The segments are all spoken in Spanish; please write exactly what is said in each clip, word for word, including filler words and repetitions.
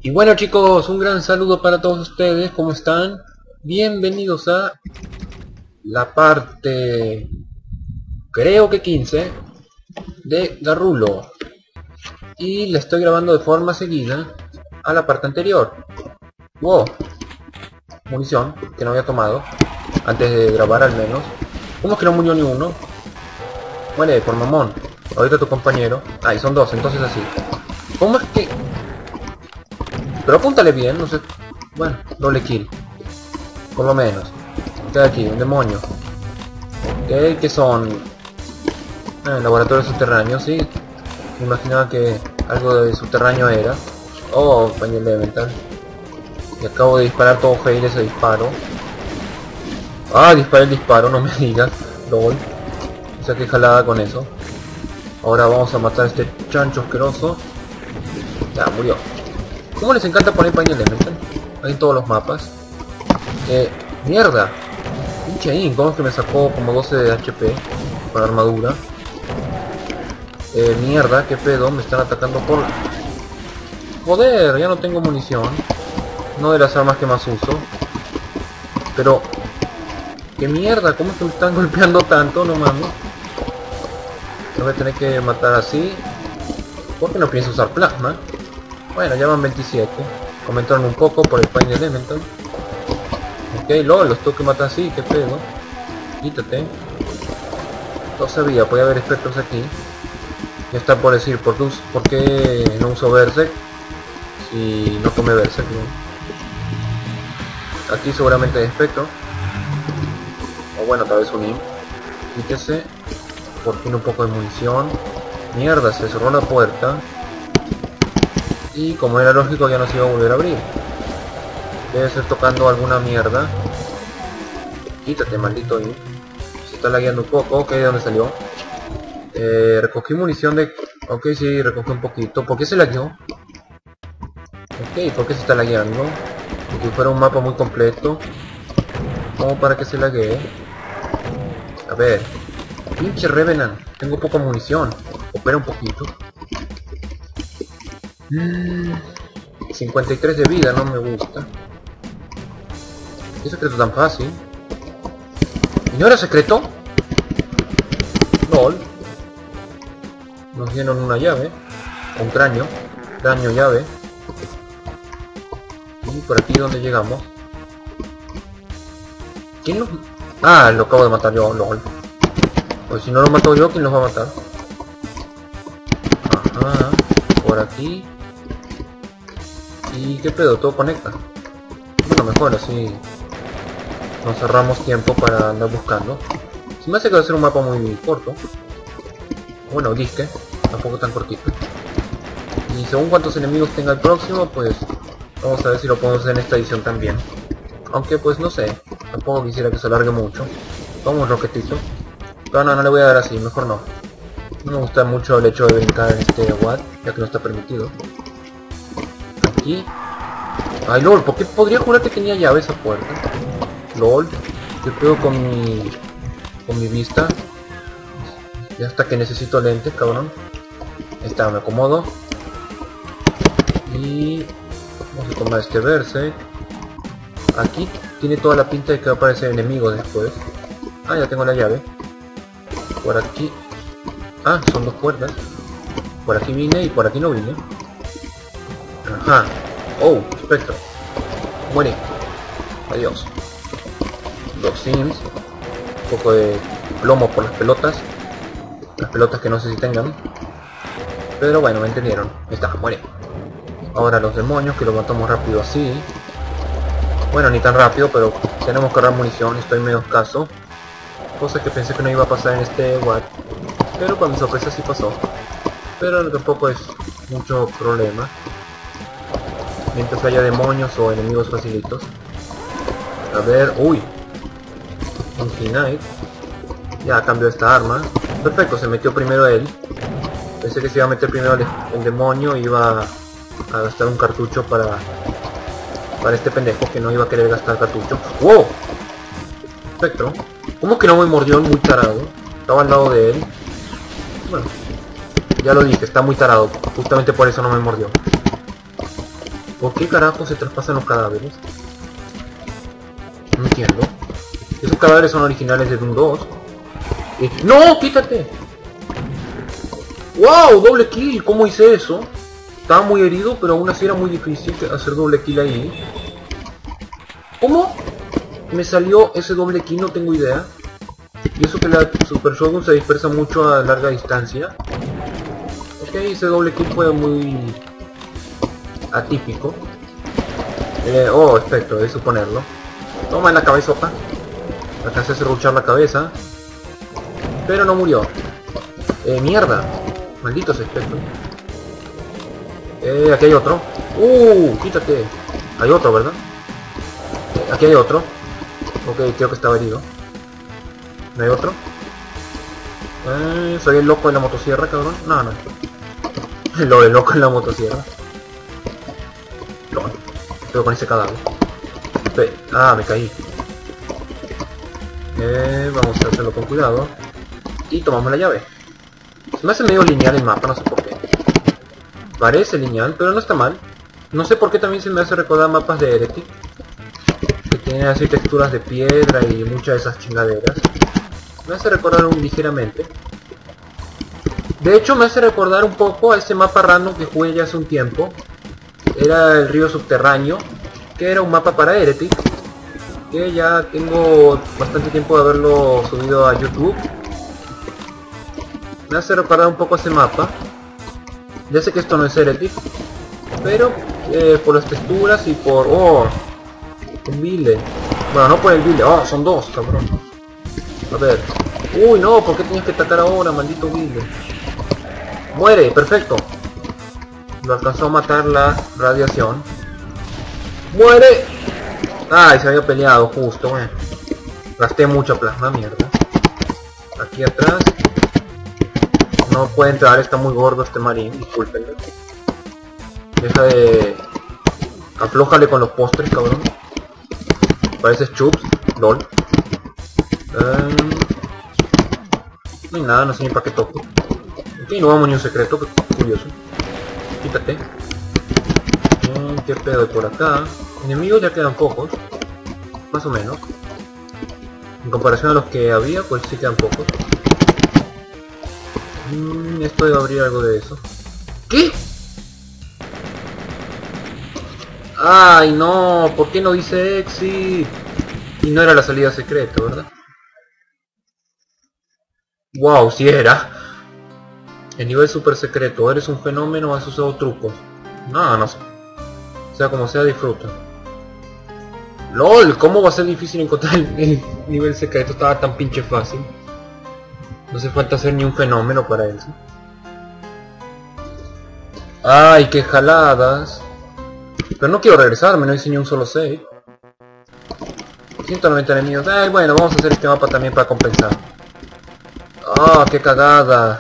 Y bueno chicos, un gran saludo para todos ustedes, ¿cómo están? Bienvenidos a la parte, creo que quince, de Garrulo. Y la estoy grabando de forma seguida a la parte anterior. Wow, munición que no había tomado, antes de grabar al menos. ¿Cómo es que no murió ni uno? Muere por mamón. Ahorita tu compañero. Ahí son dos, entonces así. ¿Cómo es que...? Pero apúntale bien, no sé... Bueno, doble kill. Por lo menos. Queda aquí, un demonio. Ok, que son... Ah, laboratorios subterráneos, sí. Me imaginaba que algo de subterráneo era. Oh, pañuelo elemental. Y acabo de disparar todo fail ese disparo. Ah, disparé el disparo, no me digas. Lol. O sea que jalada con eso. Ahora vamos a matar a este chancho asqueroso. Ya, murió. ¿Cómo les encanta poner pañuelo elemental? Ahí en todos los mapas. Eh, mierda. Pinche Ink, ¿cómo es que me sacó como doce de H P con armadura? Eh, mierda, qué pedo, me están atacando por... Joder, ya no tengo munición. No de las armas que más uso. Pero... qué mierda, ¿cómo es que me están golpeando tanto? No mames. Me voy a tener que matar así. ¿Por qué no pienso usar plasma? Bueno, ya van veintisiete. Comentaron un poco por el Pain Elemental. Ok, lol, los tengo que matar así, qué pedo. Quítate. No sabía, podía haber espectros aquí. Ya está por decir, ¿por qué, por qué no uso Berserk? Si no tomé Berserk, ¿no? Aquí seguramente hay espectro. O bueno, tal vez un imp. Quítese. Por fin un poco de munición. Mierda, se cerró la puerta. Y como era lógico ya no se iba a volver a abrir. Debe ser tocando alguna mierda. Quítate, maldito imp. Se está lagueando un poco. Ok, ¿de dónde salió? Eh, recogí munición de... Ok, sí, recogí un poquito. ¿Por qué se lagueó? Ok, ¿por qué se está lagueando? Porque fuera un mapa muy completo. Como para que se laguee. A ver. Pinche Revenant. Tengo poca munición. Opera un poquito. Mm, cincuenta y tres de vida, no me gusta. ¿Qué secreto tan fácil? ¿Y no era secreto? LOL. Nos dieron una llave. Un cráneo. Cráneo llave. Y por aquí donde llegamos. ¿Quién nos...? Ah, lo acabo de matar yo, LOL. Pues si no lo mato yo, ¿quién los va a matar? Ajá. Por aquí. ¿Y qué pedo? ¿Todo conecta? Bueno, mejor así nos cerramos tiempo para andar buscando. Se me hace que va a ser un mapa muy corto. Bueno, disque, tampoco tan cortito. Y según cuántos enemigos tenga el próximo, pues vamos a ver si lo podemos hacer en esta edición también. Aunque pues no sé, tampoco quisiera que se alargue mucho. Vamos, Roquetito. Pero no, no le voy a dar así, mejor no. No me gusta mucho el hecho de brincar en este W A D, ya que no está permitido. Aquí. Ay, LOL, ¿por qué podría jurar que tenía llave esa puerta? LOL, yo creo con mi... con mi vista. Ya hasta que necesito lentes, cabrón. Ahí está, me acomodo. Y... vamos a tomar este Berserk. Aquí tiene toda la pinta de que va a aparecer enemigo después. Ah, ya tengo la llave. Por aquí... ah, son dos puertas. Por aquí vine y por aquí no vine. Ajá. Oh, espectro. Muere. Adiós. Dos sims. Un poco de plomo por las pelotas. Las pelotas que no sé si tengan. Pero bueno, me entendieron. Ahí está, muere. Ahora los demonios, que los matamos rápido así. Bueno, ni tan rápido, pero tenemos que ahorrar munición. Estoy medio escaso. Cosa que pensé que no iba a pasar en este W A D. Pero para mi sorpresa sí pasó. Pero tampoco es mucho problema. Mientras haya demonios o enemigos facilitos. A ver, uy. Un Knight. Ya cambio esta arma. Perfecto, se metió primero él. Pensé que se iba a meter primero el, el demonio y iba a, a gastar un cartucho para para este pendejo que no iba a querer gastar cartucho. ¡Wow! Espectro. ¿Cómo que no me mordió el muy tarado? Estaba al lado de él. Bueno, ya lo dije, está muy tarado. Justamente por eso no me mordió. ¿Por qué carajo se traspasan los cadáveres? No entiendo. Esos cadáveres son originales de Doom dos. Eh, ¡No! ¡Quítate! ¡Wow! Doble kill. ¿Cómo hice eso? Estaba muy herido, pero aún así era muy difícil hacer doble kill ahí. ¿Cómo me salió ese doble kill? No tengo idea. Y eso que la Super Shogun se dispersa mucho a larga distancia. Ok, ese doble kill fue muy atípico. Eh, oh, espectro, de suponerlo. Toma en la cabezota. Alcancé a serruchar la cabeza. Pero no murió. Eh, mierda. Malditos espectros. Eh, aquí hay otro. Uh, quítate. Hay otro, ¿verdad? Eh, aquí hay otro. Ok, creo que estaba herido. ¿No hay otro? Eh, soy el loco de la motosierra, cabrón. No, no. Lo del loco en la motosierra. No. Pero con ese cadáver. Pe ah, me caí. Eh, vamos a hacerlo con cuidado. Y tomamos la llave. Se me hace medio lineal el mapa, no sé por qué. Parece lineal, pero no está mal. No sé por qué también se me hace recordar mapas de Heretic, que tienen así texturas de piedra y muchas de esas chingaderas. Me hace recordar un ligeramente. De hecho me hace recordar un poco a ese mapa random que jugué ya hace un tiempo. Era el río subterráneo, que era un mapa para Heretic, que ya tengo bastante tiempo de haberlo subido a YouTube. Me hace recordar un poco ese mapa. Ya sé que esto no es Heretic, pero eh, por las texturas y por... ¡Oh! Un builder. Bueno, no por el builder. ¡Oh! Son dos, cabrón. A ver. ¡Uy, no! ¿Por qué tenías que atacar ahora, maldito builder? ¡Muere! ¡Perfecto! Lo alcanzó a matar la radiación. ¡Muere! ¡Ay! Se había peleado justo, eh. Gasté mucha plasma, mierda. Aquí atrás. No puede entrar, está muy gordo este marín, discúlpenlo. Deja de... Aflójale con los postres, cabrón. Pareces Chups, lol. Um... No hay nada, no sé ni para qué toco. Ok, no vamos ni un secreto, qué curioso. Quítate. Bien, ¿qué pedo hay por acá? Enemigos ya quedan pocos. Más o menos. En comparación a los que había, pues sí quedan pocos. Mm, esto debe abrir algo de eso. ¿Qué? Ay, no, ¿por qué no dice exit? Y no era la salida secreta, ¿verdad? Wow, si era. El nivel super secreto, eres un fenómeno, has usado trucos. No, no sé. Sea como sea, disfruta. LOL, ¿cómo va a ser difícil encontrar el, el nivel secreto? Estaba tan pinche fácil. No hace falta hacer ni un fenómeno para eso. Ay, qué jaladas. Pero no quiero regresarme, no hice ni un solo save. ciento noventa enemigos. Ay, bueno, vamos a hacer este mapa también para compensar. Ah, qué cagada.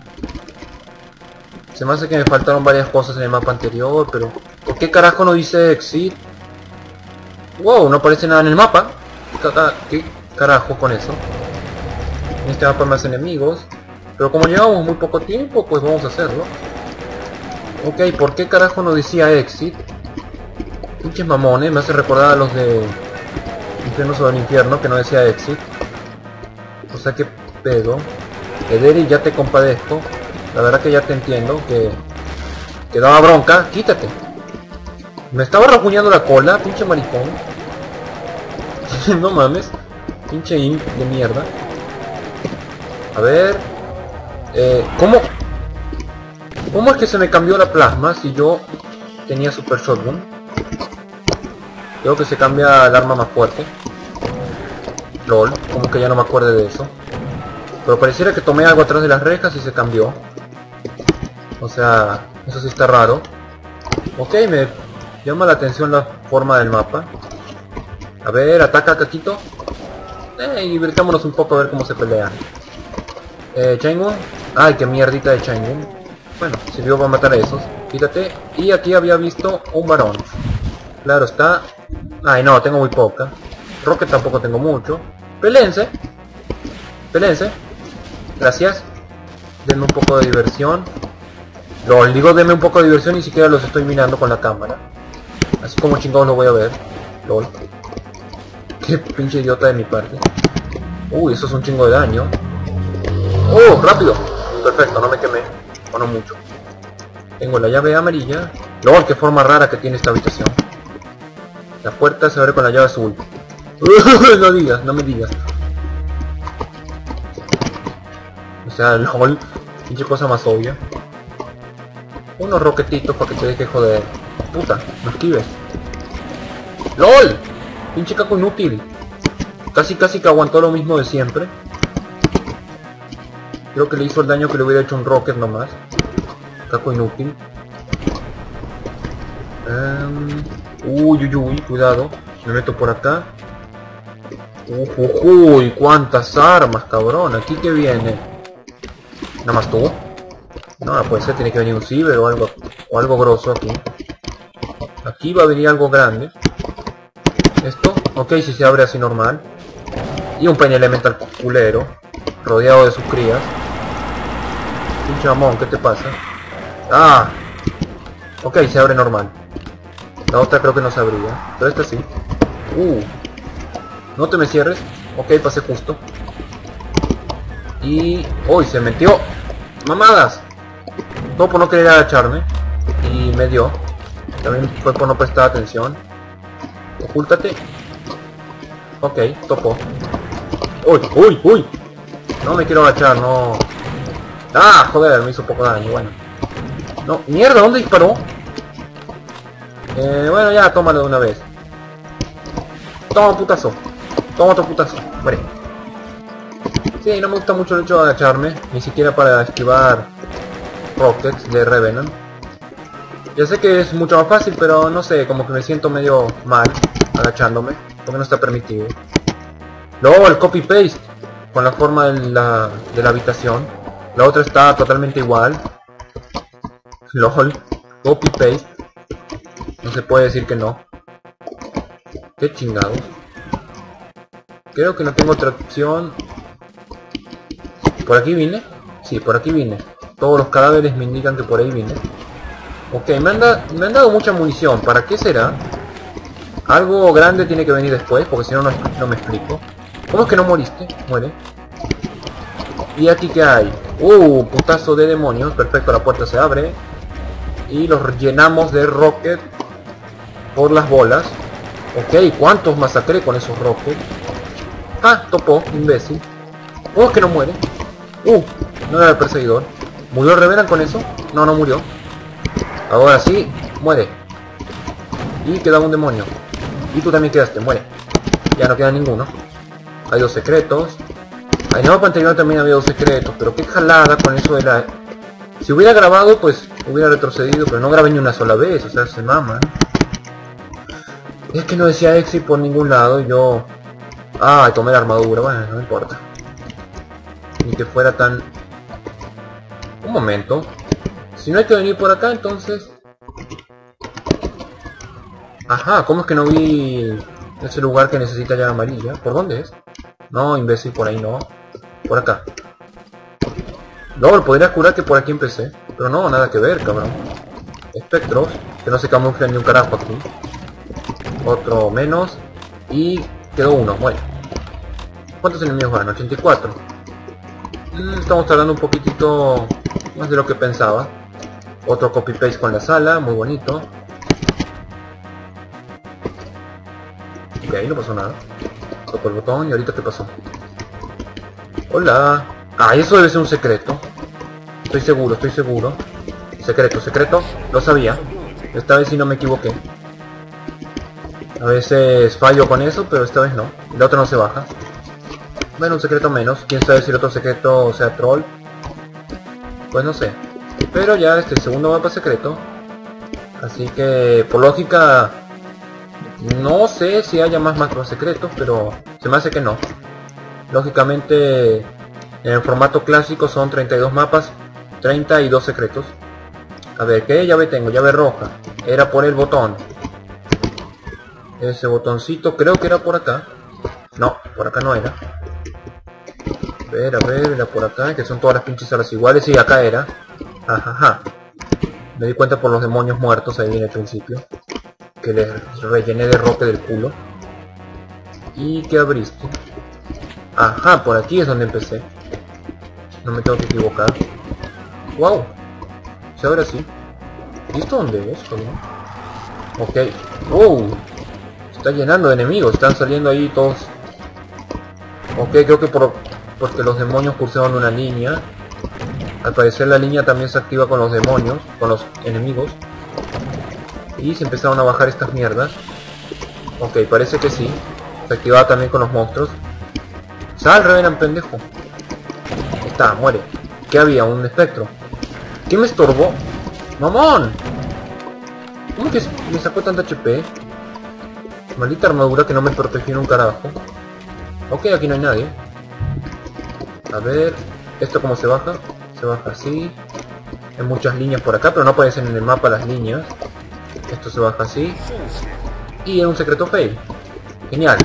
Se me hace que me faltaron varias cosas en el mapa anterior, pero... ¿por qué carajo no dice exit? Wow, no aparece nada en el mapa. ¿Qué, caga... ¿Qué carajo con eso? En este mapa más enemigos. Pero como llevamos muy poco tiempo, pues vamos a hacerlo. Ok, ¿por qué carajo no decía exit? Pinches mamones, me hace recordar a los de Infierno sobre el Infierno, que no decía exit. O sea, que pedo. Ederi, ya te compadezco. La verdad que ya te entiendo, que... que daba bronca. Quítate. Me estaba rajuñando la cola, pinche maricón. No mames. Pinche imp de mierda. A ver... Eh, ¿Cómo? ¿Cómo es que se me cambió la plasma si yo tenía Super Shotgun? Creo que se cambia el arma más fuerte. LOL, como que ya no me acuerdo de eso. Pero pareciera que tomé algo atrás de las rejas y se cambió. O sea, eso sí está raro. Ok, me llama la atención la forma del mapa. A ver, ataca Caquito. Eh, y divirtámonos un poco a ver cómo se pelean. Eh, Chaingun. Ay, qué mierdita de Chaingun. Bueno, sirvió para matar a esos. Quítate. Y aquí había visto un varón. Claro está. Ay, no, tengo muy poca. Rocket tampoco tengo mucho. Pelense. Pelense. Gracias. Denme un poco de diversión. Lo digo, denme un poco de diversión, ni siquiera los estoy mirando con la cámara. Así como chingados lo voy a ver. Lol. Qué pinche idiota de mi parte. Uy, eso es un chingo de daño. ¡Oh! ¡Rápido! Perfecto, no me quemé. O no mucho. Tengo la llave amarilla. ¡Lol! ¡Qué forma rara que tiene esta habitación! La puerta se abre con la llave azul. No digas, no me digas. O sea, lol. Pinche cosa más obvia. Unos roquetitos para que te deje joder. Puta, no esquives. ¡Lol! Pinche caco inútil. Casi casi que aguantó lo mismo de siempre. Creo que le hizo el daño que le hubiera hecho un rocket nomás. Caco inútil. Um, uy, uy, uy, cuidado. Me meto por acá. Uy, uy, uy, cuántas armas, cabrón. Aquí que viene. Nada más tú. No, puede ser, tiene que venir un ciber o algo, o algo grosso aquí. Aquí va a venir algo grande. Esto, ok, si se abre así normal. Y un Penny Elemental culero, rodeado de sus crías. Pinche mamón, ¿qué te pasa? Ah, ok, se abre normal. La otra creo que no se abría, pero esta sí. Uh, no te me cierres. Ok, pasé justo. Y... uy, se metió. ¡Mamadas! Todo por no querer agacharme. Y me dio. También fue por no prestar atención. Ocúltate. Ok, topó. ¡Uy, uy, uy! No me quiero agachar, no. ¡Ah, joder! Me hizo poco daño, bueno. No, mierda, ¿dónde disparó? Eh, bueno, ya, tómalo de una vez. Toma putazo. Toma otro putazo. Muere. Sí, no me gusta mucho el hecho de agacharme. Ni siquiera para esquivar rockets de Revenant. Ya sé que es mucho más fácil, pero no sé, como que me siento medio mal agachándome, porque no está permitido. Luego el copy-paste con la forma de la, de la habitación. La otra está totalmente igual. LOL, copy-paste. No se puede decir que no. Qué chingados. Creo que no tengo otra opción. ¿Por aquí vine? Sí, por aquí vine. Todos los cadáveres me indican que por ahí vine. Ok, me han, da, me han dado mucha munición. ¿Para qué será? Algo grande tiene que venir después, porque si no, no, no me explico. ¿Cómo es que no moriste? Muere. ¿Y aquí qué hay? Uh, putazo de demonios. Perfecto, la puerta se abre. Y los llenamos de rocket por las bolas. Ok, ¿cuántos masacré con esos rockets? Ah, topó, imbécil. ¿Cómo es que no muere? Uh, no era el perseguidor. ¿Murió el Revenant con eso? No, no murió. Ahora sí, muere. Y queda un demonio. Y tú también quedaste, muere. Ya no queda ninguno. Hay dos secretos. En el mapa anterior también había dos secretos. Pero qué jalada con eso de la... Si hubiera grabado, pues hubiera retrocedido. Pero no grabé ni una sola vez, o sea, se mama. Es que no decía exit por ningún lado. Y yo... ah, tomé la armadura. Bueno, no importa. Ni que fuera tan... un momento. Si no hay que venir por acá, entonces... ajá, ¿cómo es que no vi ese lugar que necesita llave amarilla? ¿Por dónde es? No, imbécil, por ahí no. Por acá. No, podría curar que por aquí empecé. Pero no, nada que ver, cabrón. Espectros, que no se camuflan ni un carajo aquí. Otro menos. Y quedó uno, bueno. ¿Cuántos enemigos van? ochenta y cuatro. Mm, estamos tardando un poquitito más de lo que pensaba. Otro copy-paste con la sala, muy bonito. Ok, no pasó nada. Toco el botón y ahorita ¿qué pasó? Hola. Ah, eso debe ser un secreto. Estoy seguro, estoy seguro. Secreto, secreto. Lo sabía. Esta vez sí no me equivoqué. A veces fallo con eso, pero esta vez no. El otro no se baja. Bueno, un secreto menos. Quién sabe si el otro secreto sea troll. Pues no sé. Pero ya este segundo mapa secreto. Así que por lógica... no sé si haya más mapas secretos, pero se me hace que no. Lógicamente en el formato clásico son treinta y dos mapas, treinta y dos secretos. A ver, ¿qué llave tengo? Llave roja. Era por el botón. Ese botoncito creo que era por acá. No, por acá no era. A ver, a ver, era por acá, que son todas las pinches salas iguales. Sí, acá era. Ajaja. Me di cuenta por los demonios muertos ahí en el principio. Ok, que le rellené de roque del culo. ¿Y qué abriste? Ajá, por aquí es donde empecé. No me tengo que equivocar. ¡Wow! Se abre así. ¿Y esto dónde es, cabrón? Ok. ¡Wow! Está llenando de enemigos. Están saliendo ahí todos. Ok, creo que por porque los demonios cursaban una línea. Al parecer la línea también se activa con los demonios, con los enemigos. Y se empezaron a bajar estas mierdas. Ok, parece que sí. Se activaba también con los monstruos. ¡Sal, Revenant, pendejo! Ahí está, muere. ¿Qué había? Un espectro. ¿Qué me estorbó? ¡Mamón! ¿Cómo que me sacó tanta H P? Maldita armadura que no me protegió en un carajo. Ok, aquí no hay nadie. A ver... ¿Esto cómo se baja? Se baja así. Hay muchas líneas por acá, pero no aparecen en el mapa las líneas. Esto se baja así. Y es un secreto fail. Genial.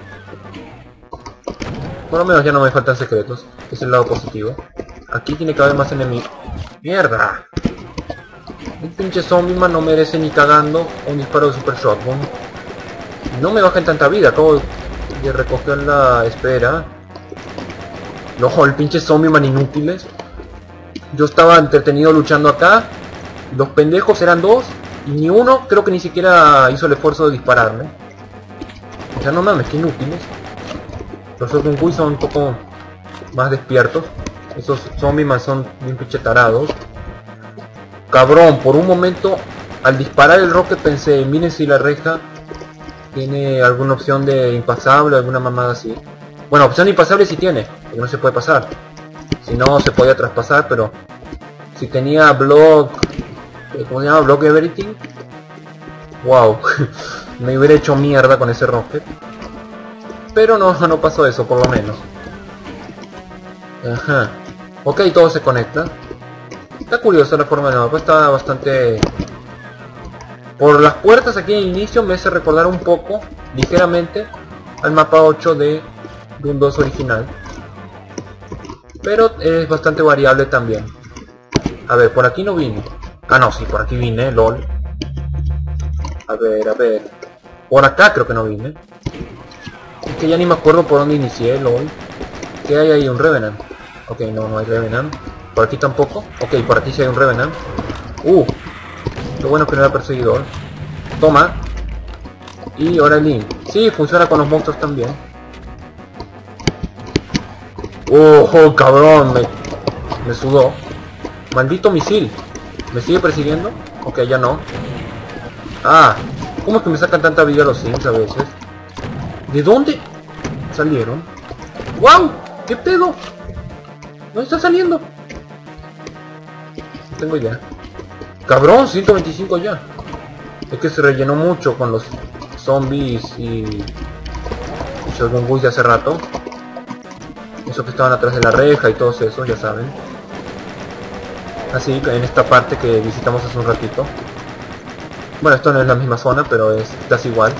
Por lo menos ya no me faltan secretos. Es el lado positivo. Aquí tiene que haber más enemigos. ¡Mierda! Un pinche zombie man no merece ni cagando un disparo de super shotgun. No me bajen tanta vida. Acabo de recoger la espera. Ojo, el pinche zombie man inútiles. Yo estaba entretenido luchando acá. Los pendejos eran dos. Y ni uno creo que ni siquiera hizo el esfuerzo de dispararme. O sea, no mames, que inútiles. Los Shotgun son un poco más despiertos. Esos zombies man son bien pinche tarados. Cabrón, por un momento al disparar el rocket pensé, miren si la reja tiene alguna opción de impasable, alguna mamada así. Bueno, opción de impasable sí tiene, porque no se puede pasar. Si no, se podía traspasar, pero si tenía block... ¿Cómo se llama? Block everything. Wow, me hubiera hecho mierda con ese rocket. Pero no, no pasó eso, por lo menos. Ajá. Ok, todo se conecta. Está curiosa la forma del mapa, está bastante... Por las puertas aquí en el inicio me hace recordar un poco, ligeramente, al mapa ocho de Doom dos original. Pero es bastante variable también. A ver, por aquí no vine. Ah, no, sí, por aquí vine, lol. A ver, a ver. Por acá creo que no vine. Es que ya ni me acuerdo por dónde inicié, lol. ¿Qué hay ahí? ¿Un Revenant? Ok, no, no hay Revenant. ¿Por aquí tampoco? Ok, por aquí sí hay un Revenant. Uh, lo bueno es que no era perseguidor. Toma. Y ahora el Link. Sí, funciona con los monstruos también. ¡Oh, oh cabrón! Me, me sudó. Maldito misil. ¿Me sigue persiguiendo? Ok, ya no. Ah, ¿cómo es que me sacan tanta vida los Sims a veces? ¿De dónde salieron? ¡Wow! ¿Qué pedo? ¿Dónde está saliendo? No tengo idea. Cabrón, ciento veinticinco ya. Es que se rellenó mucho con los zombies y Shotgun Guys de hace rato. Esos que estaban atrás de la reja y todos esos, ya saben. Así que en esta parte que visitamos hace un ratito. Bueno, esto no es la misma zona, pero es casi igual.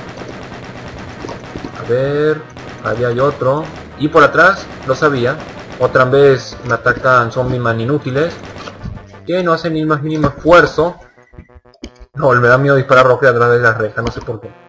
A ver, ahí hay otro. Y por atrás, lo sabía. Otra vez me atacan zombies man inútiles. Que no hacen ni más mínimo esfuerzo. No, me da miedo disparar rocket a través de la reja, no sé por qué.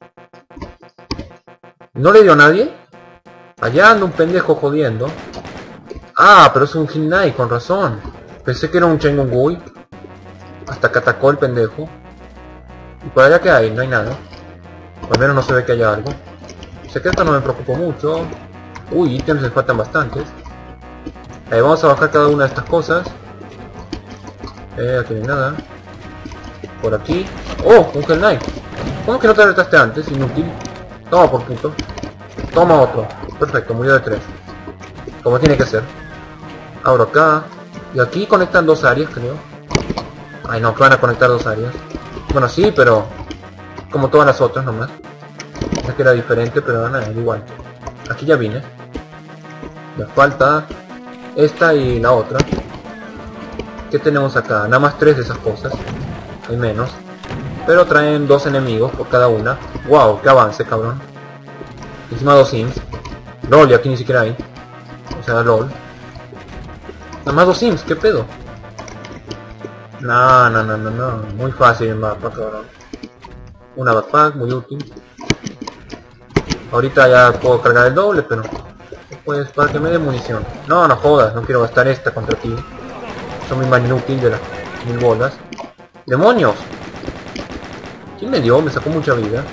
¿No le dio a nadie? Allá anda un pendejo jodiendo. Ah, pero es un Hill Knight, con razón. Pensé que era un Chengongui. Hasta que atacó el pendejo. ¿Y por allá qué hay? No hay nada. Al menos no se ve que haya algo. Secreto no me preocupo mucho. Uy, ítems les faltan bastantes. Eh, vamos a bajar cada una de estas cosas. Eh, aquí no hay nada. Por aquí. ¡Oh! Un Hell Knight. ¿Cómo que no te alertaste antes? Inútil. Toma por puto. Toma otro. Perfecto, murió de tres. Como tiene que ser. Abro acá. Y aquí conectan dos áreas, creo. Ay, no, que van a conectar dos áreas. Bueno, sí, pero... como todas las otras nomás. Es que era diferente, pero van a ver igual. Aquí ya vine. Me falta... esta y la otra. ¿Qué tenemos acá? Nada más tres de esas cosas. Hay menos. Pero traen dos enemigos por cada una. ¡Wow! ¡Qué avance, cabrón! Encima dos Sims. LOL, y aquí ni siquiera hay. O sea, LOL. Nada más dos Sims, ¿qué pedo? No, no, no, no, no. Muy fácil el mapa, cabrón. Una backpack, muy útil. Ahorita ya puedo cargar el doble, pero... pues para que me dé munición. No, no jodas, no quiero gastar esta contra ti. Son muy más inútil de las mil bolas. ¡Demonios! ¿Quién me dio? Me sacó mucha vida.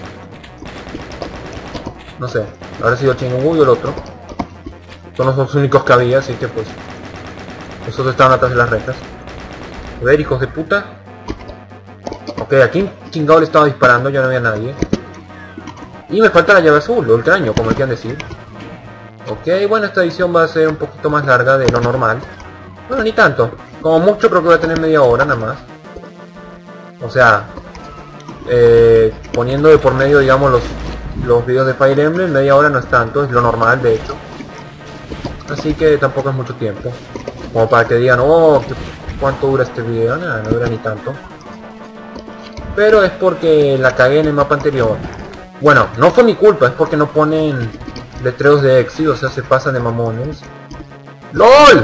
No sé, habrá sido Chingu y el otro. Son los dos únicos que había, así que pues... los otros estaban atrás de las rejas. A ver, hijos de puta. Ok, aquí chingado le estaba disparando, ya no había nadie. Y me falta la llave azul, o el cráneo, como quieran decir. Ok, bueno, esta edición va a ser un poquito más larga de lo normal. Bueno, ni tanto. Como mucho creo que va a tener media hora nada más. O sea, eh, poniendo de por medio, digamos, los, los videos de Fire Emblem, media hora no es tanto, es lo normal de hecho. Así que tampoco es mucho tiempo. Como para que digan, oh, ¿cuánto dura este video? Nada, no dura ni tanto. Pero es porque la cagué en el mapa anterior. Bueno, no fue mi culpa, es porque no ponen letreros de exit, o sea, se pasan de mamones. ¡LOL!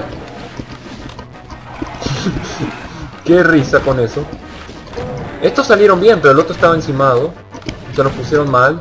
Qué risa con eso. Estos salieron bien, pero el otro estaba encimado. Se los pusieron mal.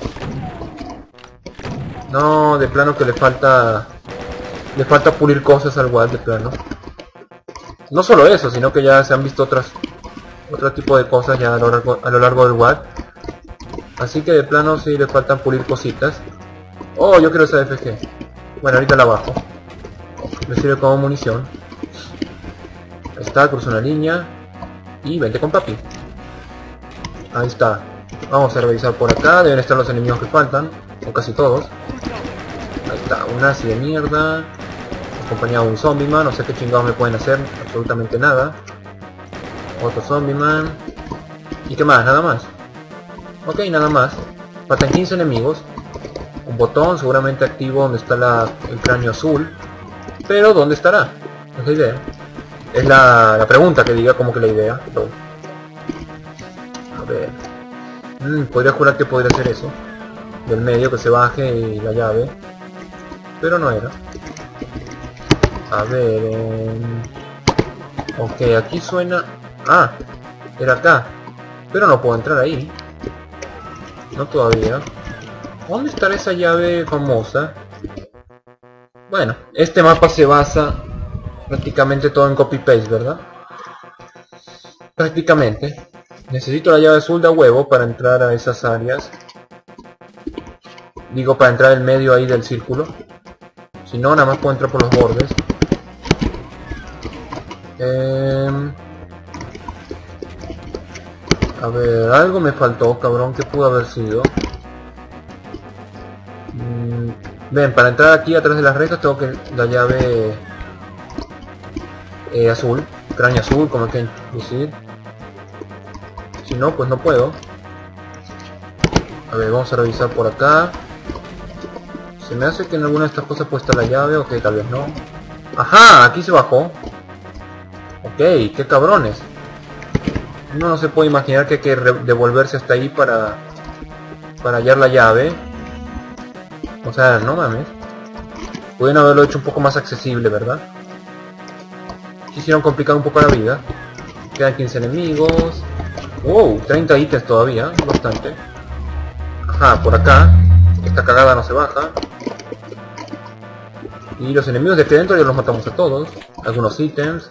No, de plano que le falta... le falta pulir cosas al W A D, de plano. No solo eso, sino que ya se han visto otras... otro tipo de cosas ya a lo largo, a lo largo del W A D. Así que de plano sí le faltan pulir cositas. Oh, yo quiero esa F G. Bueno, ahorita la bajo. Me sirve como munición. Ahí está, cruzo una línea. Y vente con papi. Ahí está. Vamos a revisar por acá. Deben estar los enemigos que faltan. O casi todos. Ahí está, un nazi de mierda. Acompañado de un zombie man. No sé qué chingados me pueden hacer. Absolutamente nada. Otro zombie man. ¿Y qué más? Nada más. Ok, nada más. Faltan quince enemigos. Un botón seguramente activo donde está la, el cráneo azul. Pero ¿dónde estará? Es la idea. Es la, la pregunta que diga como que la idea. Pero... a ver. Mm, podría jurar que podría hacer eso. Del medio que se baje y la llave. Pero no era. A ver. Eh... ok, aquí suena... ah, era acá. Pero no puedo entrar ahí. No todavía. ¿Dónde estará esa llave famosa? Bueno, este mapa se basa prácticamente todo en copy-paste, ¿verdad? Prácticamente. Necesito la llave azul de huevo para entrar a esas áreas. Digo, para entrar en medio ahí del círculo. Si no, nada más puedo entrar por los bordes. Eh... A ver, algo me faltó, cabrón. ¿Qué pudo haber sido? Mm, ven, para entrar aquí atrás de las rejas tengo que la llave eh, azul, cráneo azul, como hay que decir. Si no, pues no puedo. A ver, vamos a revisar por acá. Se me hace que en alguna de estas cosas puede estar la llave, o que tal vez no. ¡Ajá! Aquí se bajó. Ok, qué cabrones. Uno no se puede imaginar que hay que devolverse hasta ahí para para hallar la llave. O sea, no mames. Pueden haberlo hecho un poco más accesible, ¿verdad? Quisieron complicar un poco la vida. Quedan quince enemigos. Wow, treinta ítems todavía, bastante. Ajá, por acá. Esta cagada no se baja. Y los enemigos de aquí dentro ya los matamos a todos. Algunos ítems.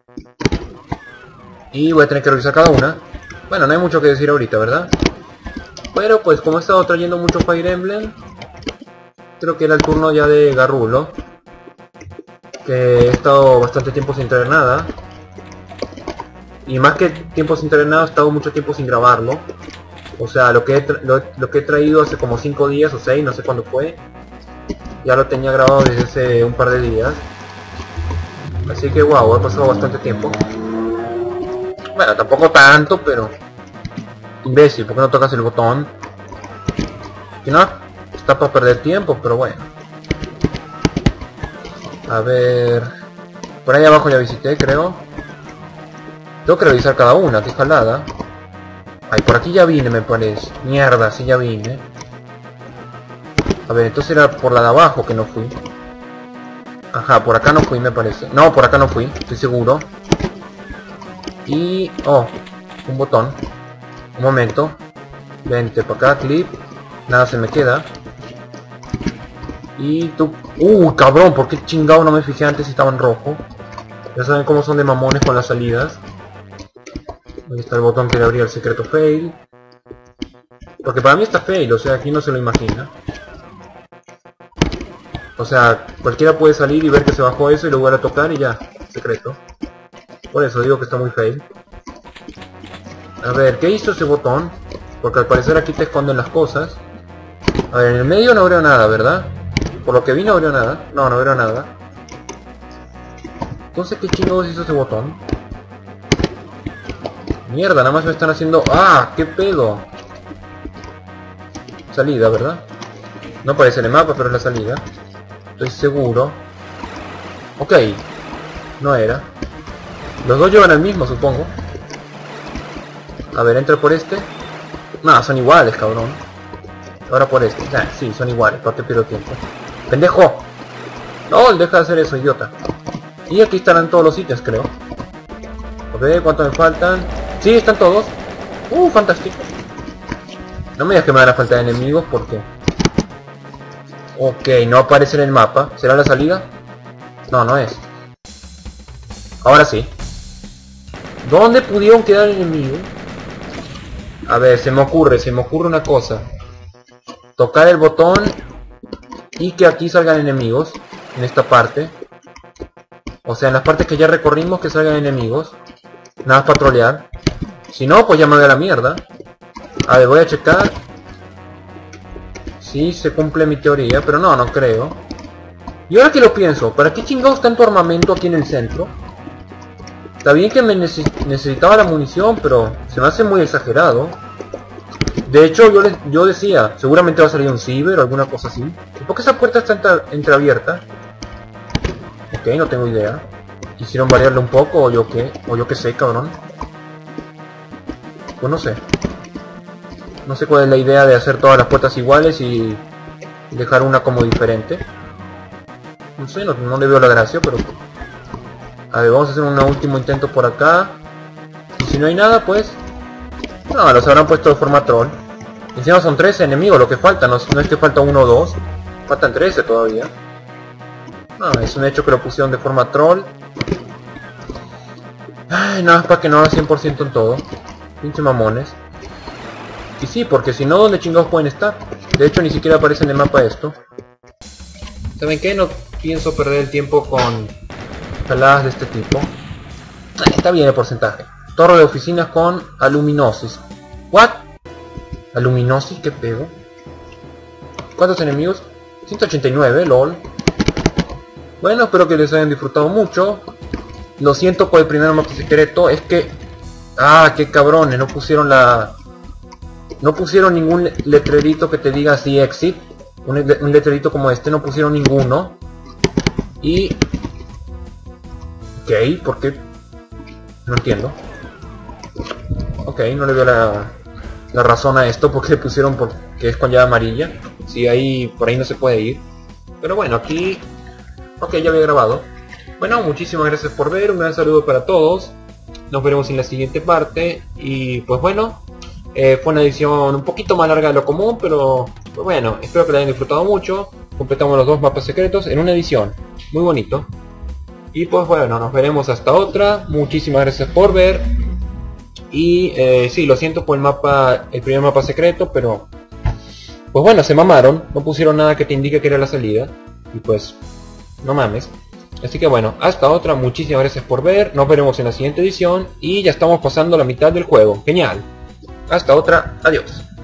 Y voy a tener que revisar cada una. Bueno, no hay mucho que decir ahorita, ¿verdad? Pero pues como he estado trayendo mucho Fire Emblem, creo que era el turno ya de Garrulo. Que he estado bastante tiempo sin traer nada. Y más que tiempo sin traer nada, he estado mucho tiempo sin grabarlo. O sea, lo que he, lo, lo que he traído hace como cinco días o seis, no sé cuándo fue. Ya lo tenía grabado desde hace un par de días. Así que wow, ha pasado bastante tiempo. Bueno, tampoco tanto, pero... imbécil, ¿por qué no tocas el botón? Si no, está para perder tiempo, pero bueno. A ver... por ahí abajo ya visité, creo. Tengo que revisar cada una, qué jalada. Ay, por aquí ya vine, me parece. Mierda, sí ya vine. A ver, entonces era por la de abajo que no fui. Ajá, por acá no fui, me parece. No, por acá no fui, estoy seguro. Y... oh, un botón. Un momento. Vente para acá, clip. Nada se me queda. Y tú... ¡Uh, cabrón! ¿Por qué chingado no me fijé antes si estaba en rojo? Ya saben cómo son de mamones con las salidas. Ahí está el botón que le abría el secreto fail. Porque para mí está fail, o sea, aquí no se lo imagina. O sea, cualquiera puede salir y ver que se bajó eso y lo vuelve a tocar y ya, secreto. Por eso digo que está muy fail. A ver, ¿qué hizo ese botón? Porque al parecer aquí te esconden las cosas. A ver, en el medio no abrió nada, ¿verdad? Por lo que vi no abrió nada. No, no abrió nada. Entonces, ¿qué chingados hizo ese botón? Mierda, nada más me están haciendo... ¡Ah! ¡Qué pedo! Salida, ¿verdad? No aparece en el mapa, pero es la salida. Estoy seguro. Ok. No era. Los dos llevan al mismo, supongo. A ver, entra por este. No, son iguales, cabrón. Ahora por este. Ah, sí, son iguales. ¿Para qué pierdo tiempo? ¡Pendejo! No, deja de hacer eso, idiota. Y aquí estarán todos los ítems, creo. A ver, ¿cuántos me faltan? Sí, están todos. Uh, fantástico. No me digas que me van a faltar enemigos, porque... Ok, no aparece en el mapa. ¿Será la salida? No, no es. Ahora sí. ¿Dónde pudieron quedar enemigos? A ver, se me ocurre, se me ocurre una cosa. Tocar el botón y que aquí salgan enemigos. En esta parte. O sea, en las partes que ya recorrimos que salgan enemigos. Nada más patrolear. Si no, pues ya me voy a la mierda. A ver, voy a checar. Sí, se cumple mi teoría, pero no, no creo. Y ahora que lo pienso, ¿para qué chingados tanto armamento aquí en el centro? Está bien que me neces necesitaba la munición, pero se me hace muy exagerado. De hecho, yo, les, yo decía, seguramente va a salir un ciber o alguna cosa así. ¿Y por qué esa puerta está entre entreabierta? Ok, no tengo idea. ¿Quisieron variarle un poco o yo qué? O yo qué sé, cabrón. Pues no sé. No sé cuál es la idea de hacer todas las puertas iguales y dejar una como diferente. No sé, no, no le veo la gracia, pero... A ver, vamos a hacer un último intento por acá. Y si no hay nada, pues... No, los habrán puesto de forma troll. Encima son trece enemigos lo que falta, no, no es que falta uno o dos. Faltan trece todavía. No, es un hecho que lo pusieron de forma troll. Ay, nada más para que no haga cien por ciento en todo. Pinche mamones. Y sí, porque si no, ¿dónde chingados pueden estar? De hecho, ni siquiera aparece en el mapa esto. ¿Saben qué? No pienso perder el tiempo con jaladas de este tipo. Ah, está bien el porcentaje. Torre de oficinas con aluminosis. ¿What? ¿Aluminosis? ¿Qué pedo? ¿Cuántos enemigos? ciento ochenta y nueve, lol. Bueno, espero que les hayan disfrutado mucho. Lo siento por el primer mapa secreto. Es que... Ah, qué cabrones. No pusieron la... No pusieron ningún letrerito que te diga así exit. Un, un letrerito como este. No pusieron ninguno. Y... Ok, ¿por qué? No entiendo. Ok, no le veo la, la razón a esto. Porque le pusieron porque es con llave amarilla. Si ahí, por ahí no se puede ir. Pero bueno, aquí... Ok, ya había grabado. Bueno, muchísimas gracias por ver. Un gran saludo para todos. Nos veremos en la siguiente parte. Y pues bueno, eh, fue una edición un poquito más larga de lo común. Pero pues bueno, espero que la hayan disfrutado mucho. Completamos los dos mapas secretos en una edición. Muy bonito. Y pues bueno, nos veremos hasta otra. Muchísimas gracias por ver. Y eh, sí, lo siento por el mapa, el primer mapa secreto, pero... Pues bueno, se mamaron. No pusieron nada que te indique que era la salida. Y pues... No mames. Así que bueno, hasta otra. Muchísimas gracias por ver. Nos veremos en la siguiente edición. Y ya estamos pasando la mitad del juego. Genial. Hasta otra. Adiós.